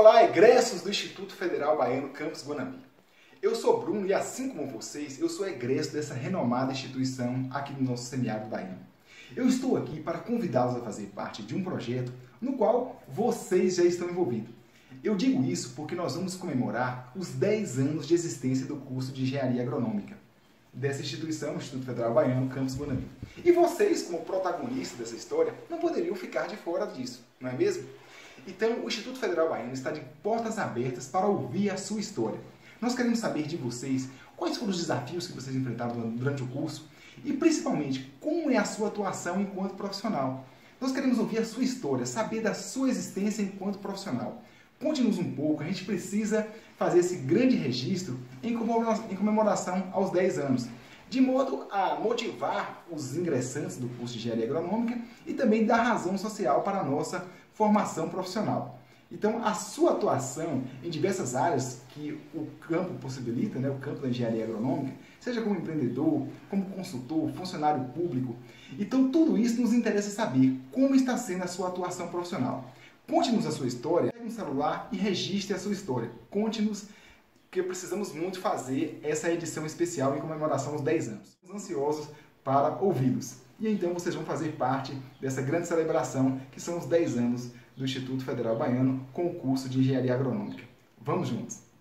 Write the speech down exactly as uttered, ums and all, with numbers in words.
Olá, egressos do Instituto Federal Baiano Campus Guanambi. Eu sou Bruno e, assim como vocês, eu sou egresso dessa renomada instituição aqui no nosso semiárido baiano. Eu estou aqui para convidá-los a fazer parte de um projeto no qual vocês já estão envolvidos. Eu digo isso porque nós vamos comemorar os dez anos de existência do curso de Engenharia Agronômica dessa instituição, o Instituto Federal Baiano Campus Guanambi. E vocês, como protagonistas dessa história, não poderiam ficar de fora disso, não é mesmo? Então, o Instituto Federal Baiano está de portas abertas para ouvir a sua história. Nós queremos saber de vocês quais foram os desafios que vocês enfrentaram durante o curso e, principalmente, como é a sua atuação enquanto profissional. Nós queremos ouvir a sua história, saber da sua existência enquanto profissional. Conte-nos um pouco, a gente precisa fazer esse grande registro em comemoração aos dez anos, de modo a motivar os ingressantes do curso de Engenharia Agronômica e também dar razão social para a nossa formação profissional. Então, a sua atuação em diversas áreas que o campo possibilita, né, o campo da engenharia agronômica, seja como empreendedor, como consultor, funcionário público, então tudo isso nos interessa saber como está sendo a sua atuação profissional. Conte-nos a sua história, pegue um celular e registre a sua história. Conte-nos, que precisamos muito fazer essa edição especial em comemoração aos dez anos. Estamos ansiosos para ouvi-los. E então vocês vão fazer parte dessa grande celebração que são os dez anos do Instituto Federal Baiano com o curso de Engenharia Agronômica. Vamos juntos!